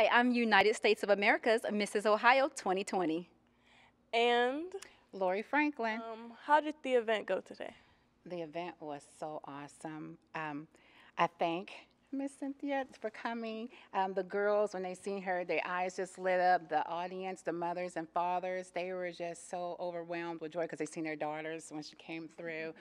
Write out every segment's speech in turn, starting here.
Hi, I'm United States of America's Mrs. Ohio 2020. And Lori Franklin. how did the event go today? The event was so awesome. I thank Miss Cynthia for coming. The girls, when they seen her, their eyes just lit up. The audience, the mothers and fathers, they were just so overwhelmed with joy because they seen their daughters when she came through.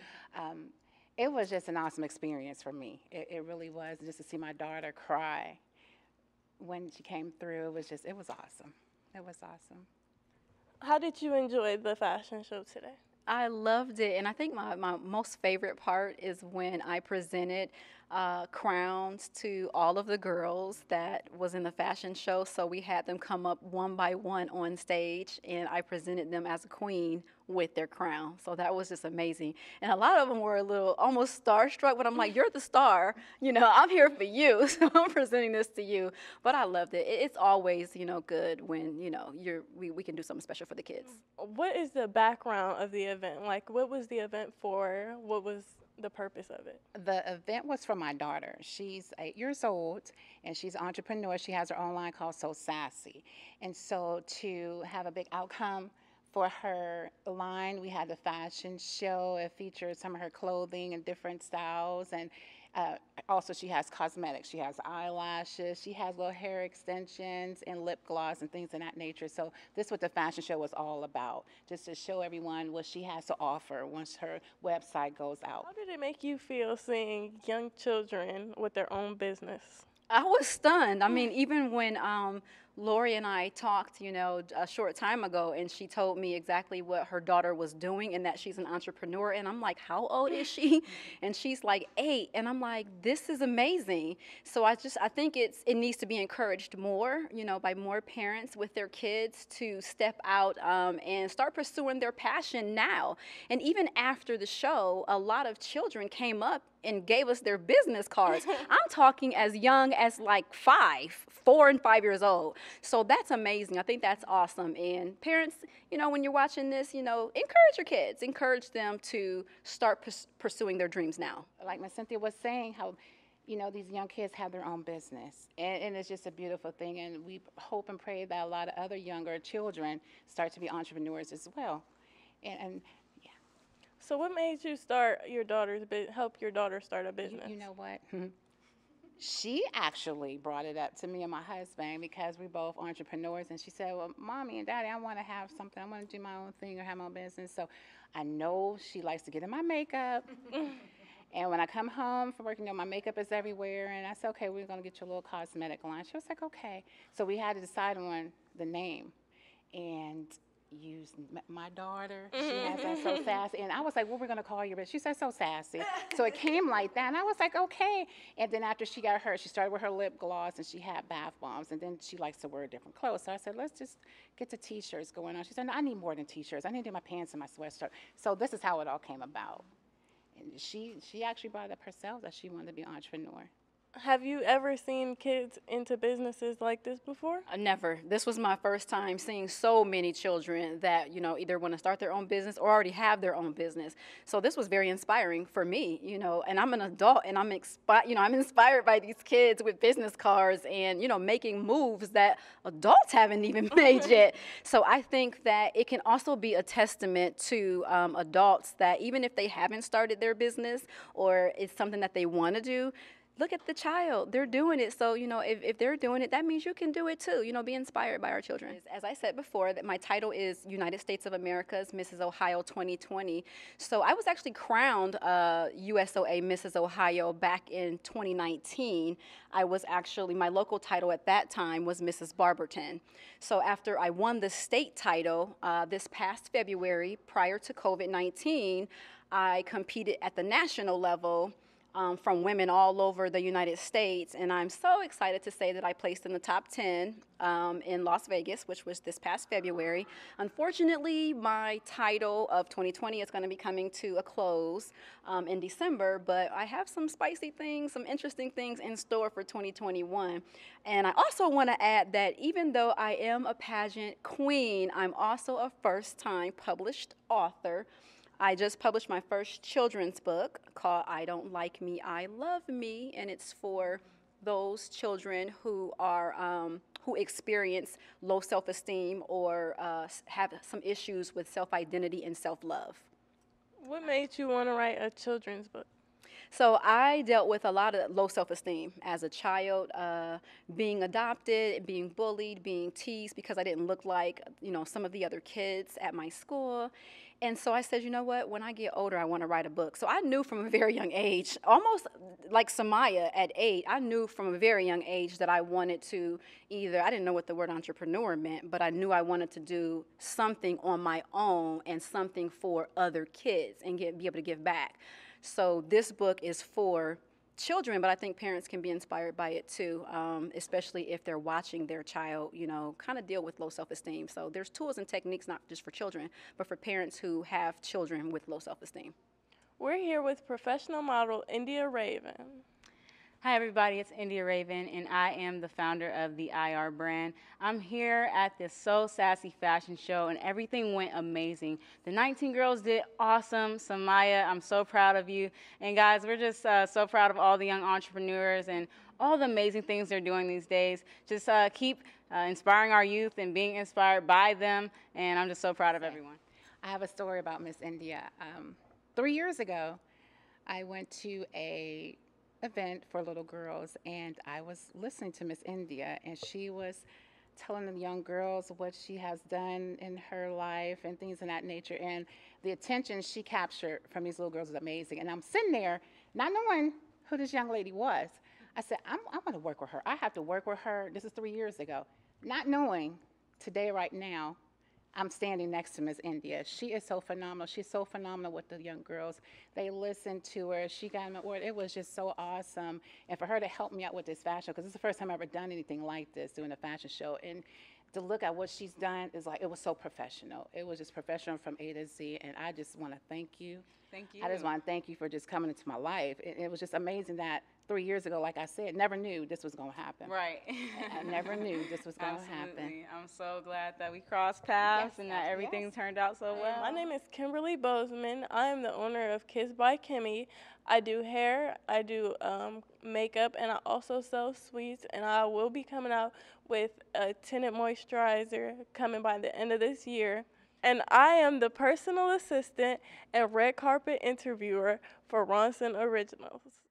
It was just an awesome experience for me. It really was. Just to see my daughter cry when she came through, it was awesome. It was awesome. How did you enjoy the fashion show today? I loved it, and I think my most favorite part is when I presented crowns to all of the girls that was in the fashion show. So we had them come up one by one on stage, and I presented them as a queen with their crown. So that was just amazing. And a lot of them were a little almost starstruck, but I'm like, you're the star. I'm here for you, so I'm presenting this to you. But I loved it. It's always, good when, we can do something special for the kids. What is the background of the event? Like, what was the event for? What was the purpose of it? The event was for my daughter. She's 8 years old, and she's an entrepreneur. She has her own line called So Sassy. And so to have a big outcome for her line, we had the fashion show. It featured some of her clothing in different styles, and also she has cosmetics. She has eyelashes. She has little hair extensions and lip gloss and things of that nature. So this is what the fashion show was all about, just to show everyone what she has to offer once her website goes out. How did it make you feel seeing young children with their own business? I was stunned. I mean, even when Lori and I talked, a short time ago, and she told me exactly what her daughter was doing and that she's an entrepreneur. And I'm like, how old is she? And she's like 8. And I'm like, this is amazing. So I think it needs to be encouraged more, by more parents with their kids to step out and start pursuing their passion now. And even after the show, a lot of children came up and gave us their business cards. I'm talking as young as like 4 and 5 years old. So that's amazing. I think that's awesome. And parents, when you're watching this, encourage your kids. Encourage them to start pursuing their dreams now. Like Miss Cynthia was saying, how these young kids have their own business, and it's just a beautiful thing. And we hope and pray that a lot of other younger children start to be entrepreneurs as well. And So what made you help your daughter start a business? You know what? She actually brought it up to me and my husband because we're both entrepreneurs. And she said, well, Mommy and Daddy, I want to have something. I want to do my own thing or have my own business. So I know she likes to get in my makeup. And when I come home from work, my makeup is everywhere. And I said, okay, we're going to get you a little cosmetic line. She was like, okay. So we had to decide on the name. And used my daughter. She has that So Sassy. And I was like, what we're going to call you? But she said So Sassy. So it came like that. And I was like, okay. And then after she got hers, she started with her lip gloss and she had bath bombs. And then she likes to wear different clothes. So I said, let's just get the T-shirts going on. She said, no, I need more than T-shirts. I need to do my pants and my sweatshirt. So this is how it all came about. And she actually brought it up herself that she wanted to be an entrepreneur. Have you ever seen kids into businesses like this before? Never. This was my first time seeing so many children that, either want to start their own business or already have their own business. So this was very inspiring for me, and I'm an adult and I'm inspired by these kids with business cards and, making moves that adults haven't even made yet. So I think that it can also be a testament to adults that even if they haven't started their business or it's something that they want to do, look at the child. They're doing it. So, if they're doing it, that means you can do it too. Be inspired by our children. As I said before, that my title is United States of America's Mrs. Ohio 2020. So I was actually crowned USOA Mrs. Ohio back in 2019. I was actually, my local title at that time was Mrs. Barberton. So after I won the state title this past February, prior to COVID-19, I competed at the national level from women all over the United States. And I'm so excited to say that I placed in the top 10 in Las Vegas, which was this past February. Unfortunately, my title of 2020 is going to be coming to a close in December, but I have some spicy things, some interesting things in store for 2021. And I also want to add that even though I am a pageant queen, I'm also a first-time published author. I just published my first children's book called I Don't Like Me, I Love Me, and it's for those children who are who experience low self-esteem or have some issues with self-identity and self-love. What made you want to write a children's book? So I dealt with a lot of low self-esteem as a child, being adopted, being bullied, being teased because I didn't look like, some of the other kids at my school. And so I said, you know what, when I get older, I want to write a book. So I knew from a very young age, almost like Samaya at 8, I knew from a very young age that I wanted to I didn't know what the word entrepreneur meant, but I knew I wanted to do something on my own and something for other kids and be able to give back. So this book is for children, but I think parents can be inspired by it too, especially if they're watching their child, kind of deal with low self-esteem. So there's tools and techniques not just for children, but for parents who have children with low self-esteem. We're here with professional model India Raven. Hi everybody, it's India Raven, and I am the founder of the IR brand. I'm here at the So Sassy Fashion Show, and everything went amazing. The 19 girls did awesome. Samaya, I'm so proud of you. And guys, we're just so proud of all the young entrepreneurs and all the amazing things they're doing these days. Just keep inspiring our youth and being inspired by them, and I'm just so proud of everyone. I have a story about Miss India. 3 years ago, I went to a event for little girls, and I was listening to Miss India, and she was telling the young girls what she has done in her life and things of that nature, and the attention she captured from these little girls was amazing. And I'm sitting there not knowing who this young lady was. I said, I'm going to work with her. I have to work with her. This is 3 years ago. Not knowing today, right now, I'm standing next to Miss India. She is so phenomenal. She's so phenomenal with the young girls. They listened to her. She got an award. It was just so awesome. And for her to help me out with this fashion, because this is the first time I've ever done anything like this, doing a fashion show. And to look at what she's done is like, it was so professional. It was just professional from A to Z. And I just want to thank you. Thank you. I just want to thank you for just coming into my life. It was just amazing that 3 years ago, like I said, never knew this was going to happen. Right. I never knew this was going to happen. I'm so glad that we crossed paths and that yes, everything yes. turned out so well. My name is Kimmy Bozeman. I am the owner of Kiss by Kimmy. I do hair, I do makeup, and I also sell sweets. And I will be coming out with a tinted moisturizer coming by the end of this year. And I am the personal assistant and red carpet interviewer for Ronson Originals.